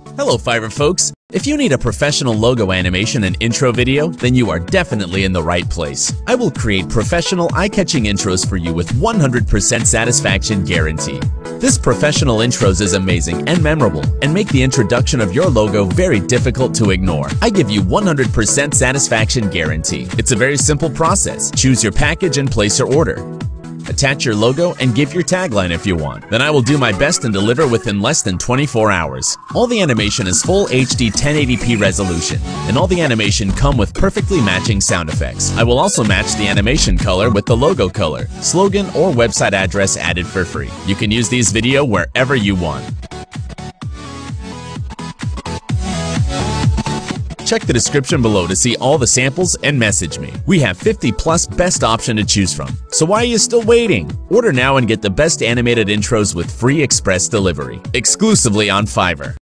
Hello Fiverr folks! If you need a professional logo animation and intro video, then you are definitely in the right place. I will create professional, eye-catching intros for you with 100% satisfaction guarantee. This professional intros is amazing and memorable and make the introduction of your logo very difficult to ignore. I give you 100% satisfaction guarantee. It's a very simple process. Choose your package and place your order. Attach your logo and give your tagline if you want. Then I will do my best and deliver within less than 24 hours. All the animation is full HD 1080p resolution, and all the animation come with perfectly matching sound effects. I will also match the animation color with the logo color, slogan, or website address added for free. You can use these video wherever you want. Check the description below to see all the samples and message me. We have 50+ best option to choose from. So why are you still waiting? Order now and get the best animated intros with free express delivery. Exclusively on Fiverr.